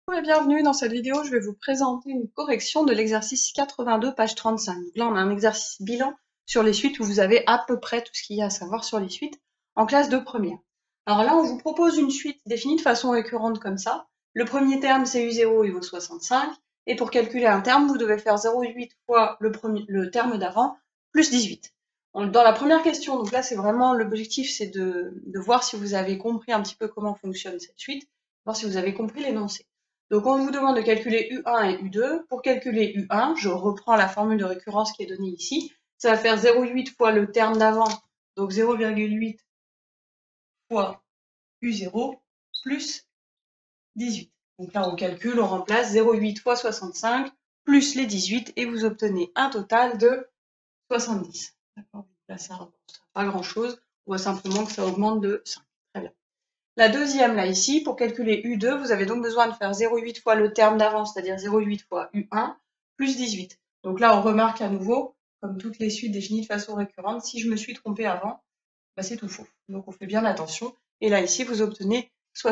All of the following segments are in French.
Bonjour et bienvenue. Dans cette vidéo, je vais vous présenter une correction de l'exercice 82, page 35. Donc là, on a un exercice bilan sur les suites où vous avez à peu près tout ce qu'il y a à savoir sur les suites en classe de première. Alors là, on vous propose une suite définie de façon récurrente comme ça. Le premier terme, c'est U0, il vaut 65. Et pour calculer un terme, vous devez faire 0,8 fois le terme d'avant, plus 18. Dans la première question, donc là, c'est vraiment l'objectif, c'est de voir si vous avez compris un petit peu comment fonctionne cette suite, voir si vous avez compris l'énoncé. Donc on vous demande de calculer U1 et U2. Pour calculer U1, je reprends la formule de récurrence qui est donnée ici. Ça va faire 0,8 fois le terme d'avant, donc 0,8 fois U0 plus 18. Donc là on calcule, on remplace 0,8 fois 65 plus les 18 et vous obtenez un total de 70. D'accord. Là ça ne représente pas grand chose, on voit simplement que ça augmente de 5. Très bien. La deuxième, là, ici, pour calculer U2, vous avez donc besoin de faire 0,8 fois le terme d'avant, c'est-à-dire 0,8 fois U1, plus 18. Donc là, on remarque à nouveau, comme toutes les suites définies de façon récurrente, si je me suis trompée avant, bah, c'est tout faux. Donc on fait bien attention. Et là, ici, vous obtenez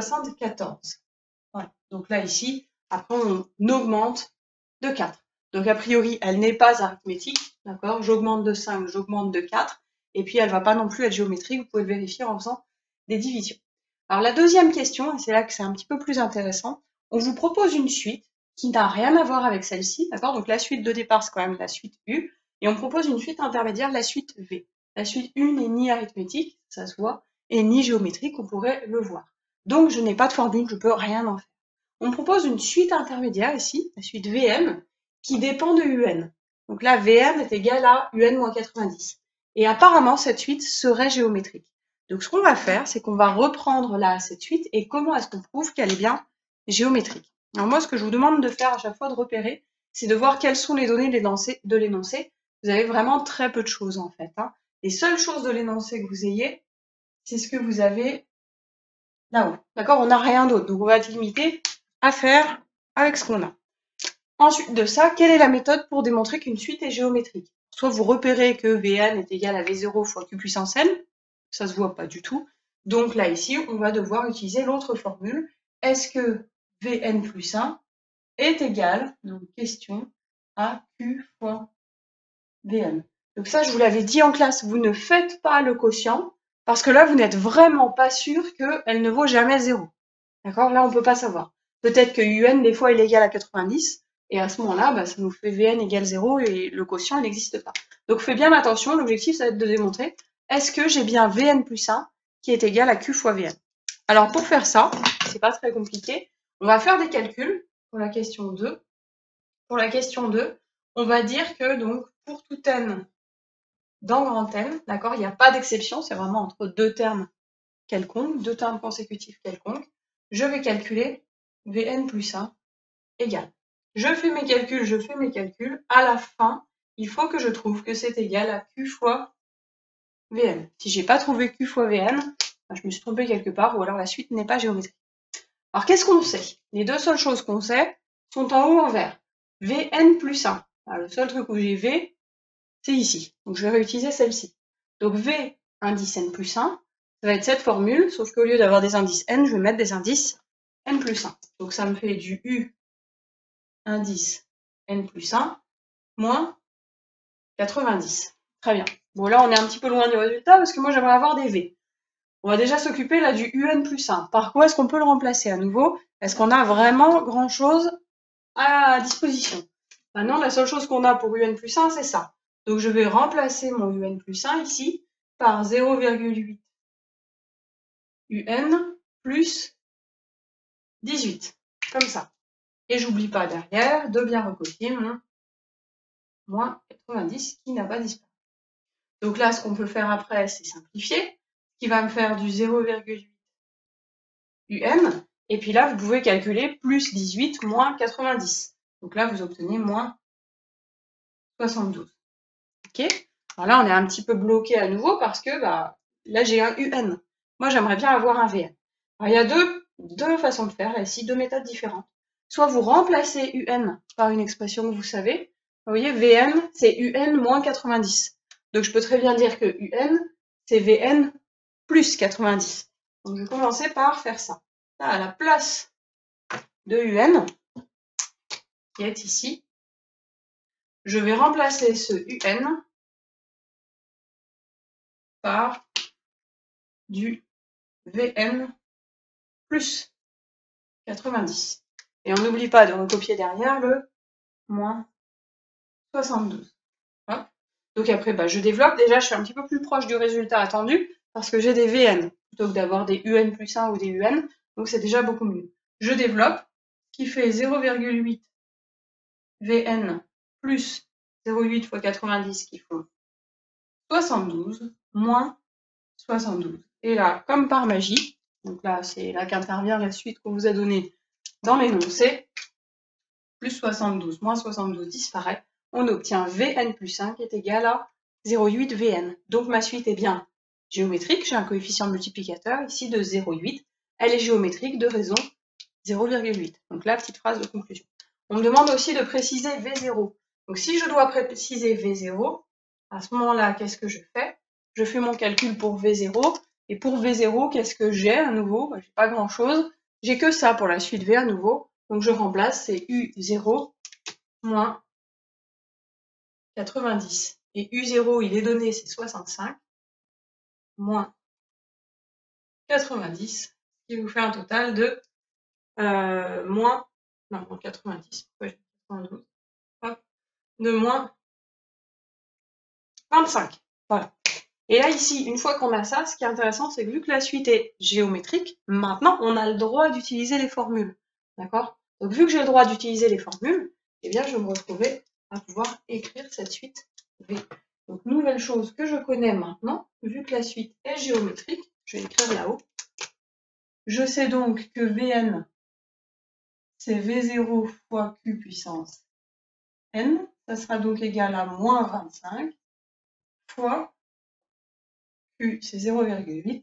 74. Voilà. Donc là, ici, après, on augmente de 4. Donc a priori, elle n'est pas arithmétique, d'accord? J'augmente de 5, j'augmente de 4. Et puis, elle ne va pas non plus être géométrique, vous pouvez le vérifier en faisant des divisions. Alors la deuxième question, et c'est là que c'est un petit peu plus intéressant, on vous propose une suite qui n'a rien à voir avec celle-ci, d'accord? Donc la suite de départ, c'est quand même la suite U, et on propose une suite intermédiaire, la suite V. La suite U n'est ni arithmétique, ça se voit, et ni géométrique, on pourrait le voir. Donc je n'ai pas de formule, je peux rien en faire. On propose une suite intermédiaire ici, la suite Vm, qui dépend de Un. Donc là, Vm est égal à Un moins 90. Et apparemment, cette suite serait géométrique. Donc ce qu'on va faire, c'est qu'on va reprendre là cette suite et comment est-ce qu'on prouve qu'elle est bien géométrique. Alors moi, ce que je vous demande de faire à chaque fois de repérer, c'est de voir quelles sont les données de l'énoncé. Vous avez vraiment très peu de choses en fait. Les seules choses de l'énoncé que vous ayez, c'est ce que vous avez là-haut. D'accord? On n'a rien d'autre. Donc on va être limité à faire avec ce qu'on a. Ensuite de ça, quelle est la méthode pour démontrer qu'une suite est géométrique? Soit vous repérez que Vn est égal à V0 fois Q puissance n, ça se voit pas du tout. Donc là, ici, on va devoir utiliser l'autre formule. Est-ce que Vn plus 1 est égal, donc question, à Q fois Vn? Donc ça, je vous l'avais dit en classe, vous ne faites pas le quotient, parce que là, vous n'êtes vraiment pas sûr qu'elle ne vaut jamais 0. D'accord? Là, on ne peut pas savoir. Peut-être que Un, des fois, il est égal à 90, et à ce moment-là, bah, ça nous fait Vn égale 0, et le quotient, il n'existe pas. Donc, faites bien attention, l'objectif, ça va être de démontrer, est-ce que j'ai bien Vn plus 1 qui est égal à Q fois Vn? Alors, pour faire ça, c'est pas très compliqué, on va faire des calculs pour la question 2. Pour la question 2, on va dire que, donc, pour tout n dans grand N, d'accord, il n'y a pas d'exception, c'est vraiment entre deux termes quelconques, deux termes consécutifs quelconques, je vais calculer Vn plus 1 égale. Je fais mes calculs, à la fin, il faut que je trouve que c'est égal à Q fois Vn. Si j'ai pas trouvé Q fois Vn, je me suis trompée quelque part, ou alors la suite n'est pas géométrique. Alors qu'est-ce qu'on sait? Les deux seules choses qu'on sait sont en haut en vert. Vn plus 1. Alors, le seul truc où j'ai V, c'est ici. Donc je vais réutiliser celle-ci. Donc V indice n plus 1, ça va être cette formule, sauf qu'au lieu d'avoir des indices n, je vais mettre des indices n plus 1. Donc ça me fait du U indice n plus 1 moins 90. Très bien. Bon, là, on est un petit peu loin du résultat parce que moi, j'aimerais avoir des V. On va déjà s'occuper là du UN plus 1. Par quoi est-ce qu'on peut le remplacer à nouveau? Est-ce qu'on a vraiment grand-chose à disposition? Maintenant, la seule chose qu'on a pour UN plus 1, c'est ça. Donc, je vais remplacer mon UN plus 1 ici par 0,8 UN plus 18. Comme ça. Et j'oublie pas derrière de bien recopier mon moins 90 qui n'a pas disparu. Donc là, ce qu'on peut faire après, c'est simplifier, ce qui va me faire du 0,8 UN. Et puis là, vous pouvez calculer plus 18 moins 90. Donc là, vous obtenez moins 72. Ok? Alors là, on est un petit peu bloqué à nouveau parce que là, j'ai un UN. Moi, j'aimerais bien avoir un VN. Alors, il y a deux façons de faire, là, ici, deux méthodes différentes. Soit vous remplacez UN par une expression que vous savez. Vous voyez, VN, c'est UN moins 90. Donc, je peux très bien dire que UN, c'est VN plus 90. Donc, je vais commencer par faire ça. Là, à la place de UN, qui est ici. Je vais remplacer ce UN par du Vn plus 90. Et on n'oublie pas de recopier derrière le moins 72. Hop. Donc après, je développe. Déjà, je suis un petit peu plus proche du résultat attendu parce que j'ai des Vn plutôt que d'avoir des UN plus 1 ou des UN. Donc c'est déjà beaucoup mieux. Je développe, ce qui fait 0,8 Vn plus 0,8 fois 90 qui font 72 moins 72. Et là, comme par magie, donc là c'est là qu'intervient la suite qu'on vous a donnée dans l'énoncé, plus 72 moins 72 disparaît, on obtient Vn plus 1 qui est égal à 0,8 Vn. Donc ma suite est bien géométrique, j'ai un coefficient multiplicateur ici de 0,8, elle est géométrique de raison 0,8. Donc la petite phrase de conclusion. On me demande aussi de préciser V0. Donc si je dois préciser V0, à ce moment-là, qu'est-ce que je fais? Je fais mon calcul pour V0, et pour V0, qu'est-ce que j'ai à nouveau? J'ai pas grand-chose, j'ai que ça pour la suite V à nouveau, donc je remplace, c'est U0 moins 90. Et U0, il est donné, c'est 65, moins 90, ce qui vous fait un total de moins 90. Ouais, 92. Hop, de moins 25. Voilà. Et là, ici, une fois qu'on a ça, ce qui est intéressant, c'est que vu que la suite est géométrique, maintenant, on a le droit d'utiliser les formules. D'accord? Donc, vu que j'ai le droit d'utiliser les formules, eh bien, je vais me retrouver à pouvoir écrire cette suite V. Donc, nouvelle chose que je connais maintenant, vu que la suite est géométrique, je vais écrire là-haut. Je sais donc que Vn, c'est V0 fois Q puissance N. Ça sera donc égal à moins 25 fois Q, c'est 0,8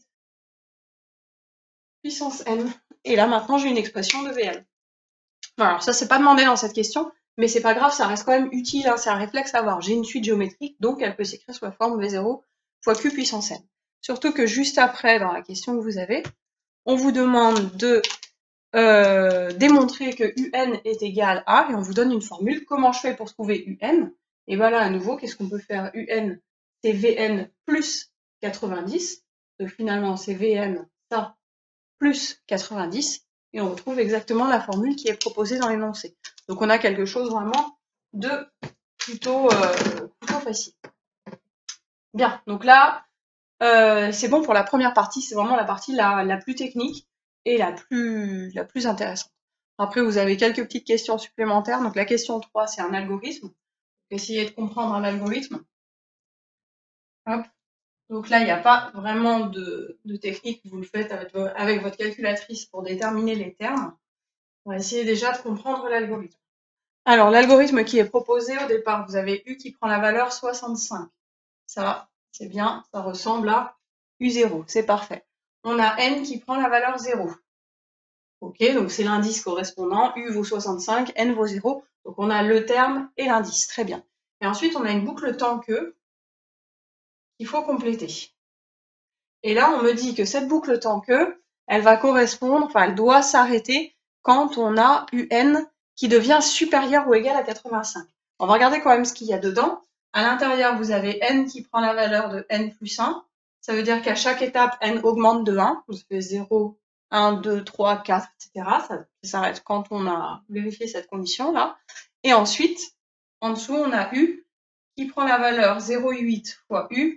puissance n. Et là, maintenant, j'ai une expression de Vn. Alors, ça, c'est pas demandé dans cette question, mais c'est pas grave, ça reste quand même utile, hein, c'est un réflexe à avoir. J'ai une suite géométrique, donc elle peut s'écrire sous la forme V0 fois Q puissance n. Surtout que juste après, dans la question que vous avez, on vous demande de démontrer que UN est égal à, et on vous donne une formule. Comment je fais pour trouver UN? Et voilà, à nouveau, qu'est-ce qu'on peut faire? UN, c'est Vn plus 90. Donc finalement, c'est Vn, ça, plus 90. Et on retrouve exactement la formule qui est proposée dans l'énoncé. Donc on a quelque chose vraiment de plutôt facile. Bien, donc là, c'est bon pour la première partie. C'est vraiment la partie la plus technique et la plus intéressante. Après, vous avez quelques petites questions supplémentaires. Donc la question 3, c'est un algorithme. Essayez de comprendre un algorithme. Hop. Donc là, il n'y a pas vraiment de technique. Vous le faites avec votre calculatrice pour déterminer les termes. On va essayer déjà de comprendre l'algorithme. Alors, l'algorithme qui est proposé au départ, vous avez U qui prend la valeur 65. Ça, c'est bien, ça ressemble à U0, c'est parfait. On a N qui prend la valeur 0. Ok, donc c'est l'indice correspondant, U vaut 65, N vaut 0. Donc on a le terme et l'indice, très bien. Et ensuite, on a une boucle tant que qu'il faut compléter. Et là, on me dit que cette boucle tant que, elle va correspondre, enfin, elle doit s'arrêter quand on a UN qui devient supérieur ou égal à 85. On va regarder quand même ce qu'il y a dedans. À l'intérieur, vous avez N qui prend la valeur de N plus 1. Ça veut dire qu'à chaque étape, N augmente de 1. Vous fait 0, 1, 2, 3, 4, etc. Ça s'arrête quand on a vérifié cette condition-là. Et ensuite, en dessous, on a U qui prend la valeur 0,8 fois U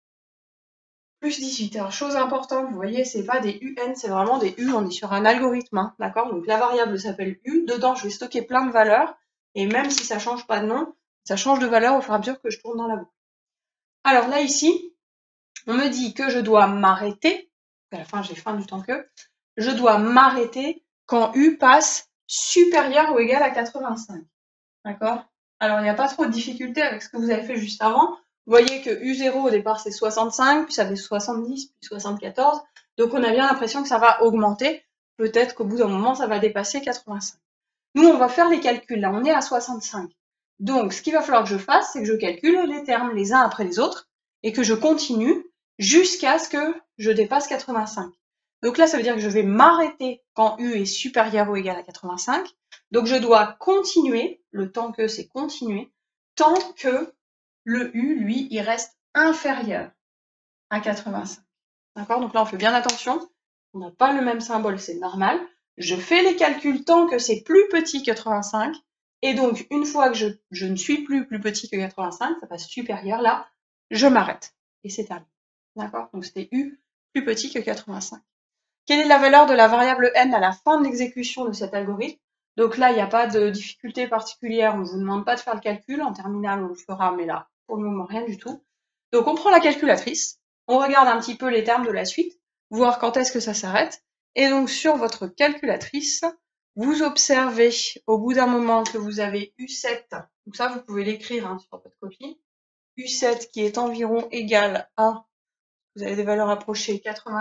plus 18. Alors, chose importante, vous voyez, c'est pas des UN, c'est vraiment des U, on est sur un algorithme, hein, d'accord? Donc la variable s'appelle U, dedans je vais stocker plein de valeurs, et même si ça change pas de nom, ça change de valeur au fur et à mesure que je tourne dans la boucle. Alors là, ici, on me dit que je dois m'arrêter, à la fin j'ai fin du temps que, je dois m'arrêter quand U passe supérieur ou égal à 85, d'accord? Alors il n'y a pas trop de difficulté avec ce que vous avez fait juste avant. Vous voyez que U0 au départ c'est 65, puis ça fait 70, puis 74. Donc on a bien l'impression que ça va augmenter. Peut-être qu'au bout d'un moment ça va dépasser 85. Nous on va faire les calculs. Là on est à 65. Donc ce qu'il va falloir que je fasse, c'est que je calcule les termes les uns après les autres et que je continue jusqu'à ce que je dépasse 85. Donc là, ça veut dire que je vais m'arrêter quand U est supérieur ou égal à 85. Donc je dois continuer, le temps que c'est continuer, tant que le U, lui, il reste inférieur à 85. D'accord? Donc là, on fait bien attention. On n'a pas le même symbole, c'est normal. Je fais les calculs tant que c'est plus petit que 85. Et donc, une fois que je ne suis plus petit que 85, ça passe supérieur, là, je m'arrête. Et c'est terminé. D'accord? Donc c'était U plus petit que 85. Quelle est la valeur de la variable n à la fin de l'exécution de cet algorithme? Donc là, il n'y a pas de difficulté particulière, on ne vous demande pas de faire le calcul. En terminale, on le fera, mais là, pour le moment, rien du tout. Donc on prend la calculatrice, on regarde un petit peu les termes de la suite, voir quand est-ce que ça s'arrête. Et donc sur votre calculatrice, vous observez au bout d'un moment que vous avez U7, donc ça vous pouvez l'écrire sur votre copie, U7 qui est environ égal à, vous avez des valeurs approchées,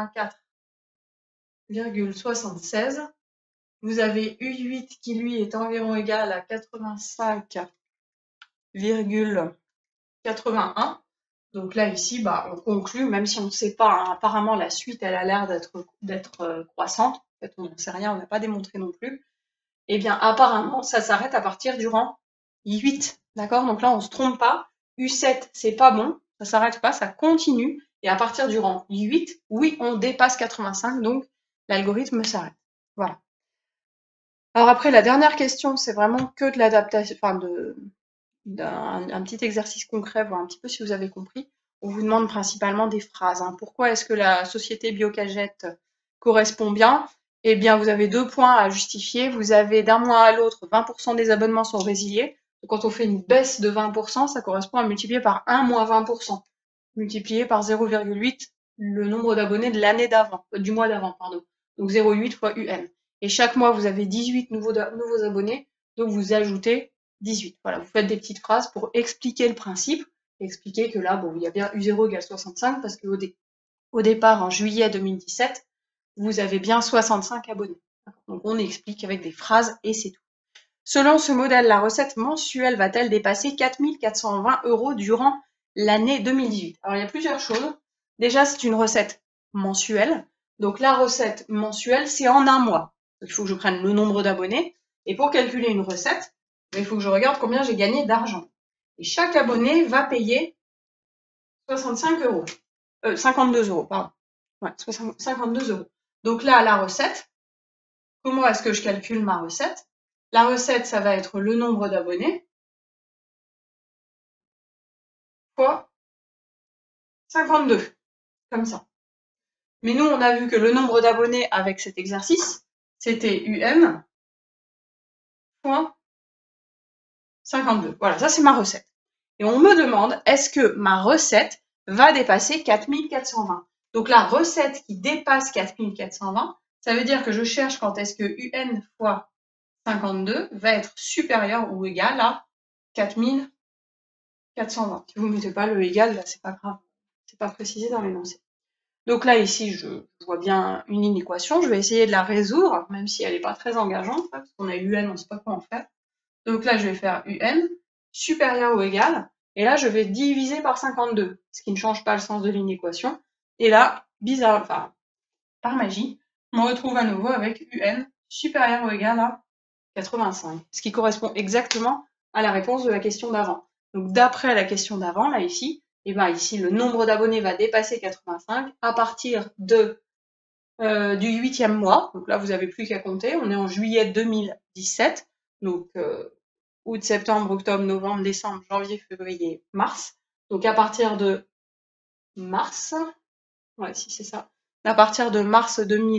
84,76. Vous avez U8 qui lui est environ égal à 85,81. Donc là, ici, on conclut, même si on ne sait pas, apparemment la suite, elle a l'air d'être croissante. En fait, on n'en sait rien, on n'a pas démontré non plus. Eh bien, apparemment, ça s'arrête à partir du rang 8. D'accord? Donc là, on ne se trompe pas. U7, c'est pas bon, ça s'arrête pas, ça continue. Et à partir du rang 8, oui, on dépasse 85, donc l'algorithme s'arrête. Voilà. Alors après, la dernière question, c'est vraiment que de l'adaptation, enfin un petit exercice concret, voir un petit peu si vous avez compris. On vous demande principalement des phrases. Pourquoi est-ce que la société Biocagette correspond bien? Eh bien, vous avez 2 points à justifier. Vous avez d'un mois à l'autre, 20% des abonnements sont résiliés. Donc, quand on fait une baisse de 20%, ça correspond à multiplier par 1 moins 20%. Multiplié par 0,8 le nombre d'abonnés de l'année d'avant, du mois d'avant, pardon. Donc 0,8 fois UN. Et chaque mois, vous avez 18 nouveaux abonnés, donc vous ajoutez 18. Voilà, vous faites des petites phrases pour expliquer le principe, expliquer que là, il y a bien U0 égale 65, parce qu'au départ, en juillet 2017, vous avez bien 65 abonnés. Donc on explique avec des phrases et c'est tout. Selon ce modèle, la recette mensuelle va-t-elle dépasser 4 420 € durant l'année 2018? Alors il y a plusieurs choses. Déjà, c'est une recette mensuelle. Donc la recette mensuelle, c'est en un mois. Donc, il faut que je prenne le nombre d'abonnés. Et pour calculer une recette, il faut que je regarde combien j'ai gagné d'argent. Et chaque abonné va payer 65 €. 52 €, pardon. Ouais, 52 €. Donc là, la recette, comment est-ce que je calcule ma recette? La recette, ça va être le nombre d'abonnés fois 52, comme ça. Mais nous, on a vu que le nombre d'abonnés avec cet exercice, c'était UN fois 52. Voilà, ça c'est ma recette. Et on me demande, est-ce que ma recette va dépasser 4420? Donc la recette qui dépasse 4420, ça veut dire que je cherche quand est-ce que UN fois 52 va être supérieur ou égal à 4420. Si vous ne mettez pas le égal, là, c'est pas grave. C'est pas précisé dans l'énoncé. Donc là, ici, je vois bien une inéquation. Je vais essayer de la résoudre, même si elle n'est pas très engageante, parce qu'on a UN, on ne sait pas quoi en faire. Donc là, je vais faire UN supérieur ou égal. Et là, je vais diviser par 52, ce qui ne change pas le sens de l'inéquation. Et là, bizarre, enfin, par magie, on retrouve à nouveau avec UN supérieur ou égal à 85, ce qui correspond exactement à la réponse de la question d'avant. Donc d'après la question d'avant, là ici, et bien ici le nombre d'abonnés va dépasser 85 à partir du 8e mois. Donc là vous n'avez plus qu'à compter, on est en juillet 2017, donc août, septembre, octobre, novembre, décembre, janvier, février, mars. Donc à partir de mars, ouais si c'est ça, à partir de mars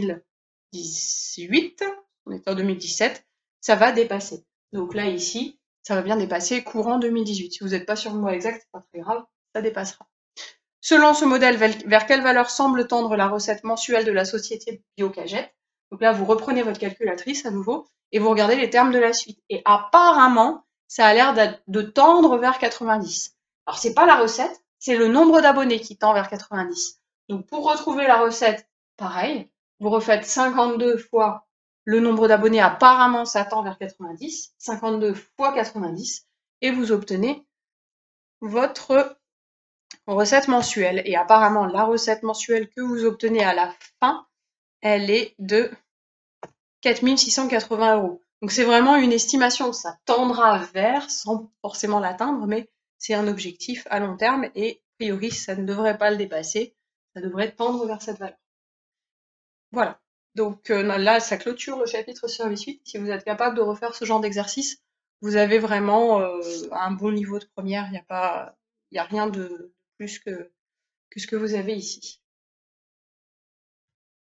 2018, on est en 2017, ça va dépasser. Donc là, ici, ça va bien dépasser courant 2018. Si vous n'êtes pas sur le mois exact, c'est pas très grave, ça dépassera. Selon ce modèle, vers quelle valeur semble tendre la recette mensuelle de la société Biocagette? Donc là, vous reprenez votre calculatrice à nouveau et vous regardez les termes de la suite. Et apparemment, ça a l'air de tendre vers 90. Alors, c'est pas la recette, c'est le nombre d'abonnés qui tend vers 90. Donc, pour retrouver la recette, pareil, vous refaites 52 fois le nombre d'abonnés, apparemment ça tend vers 90, 52 fois 90, et vous obtenez votre recette mensuelle. Et apparemment, la recette mensuelle que vous obtenez à la fin, elle est de 4 680 €. Donc c'est vraiment une estimation, ça tendra vers, sans forcément l'atteindre, mais c'est un objectif à long terme et a priori ça ne devrait pas le dépasser, ça devrait tendre vers cette valeur. Voilà, donc là ça clôture le chapitre sur les suites. Si vous êtes capable de refaire ce genre d'exercice, vous avez vraiment un bon niveau de première, il n'y a rien de plus que ce que vous avez ici.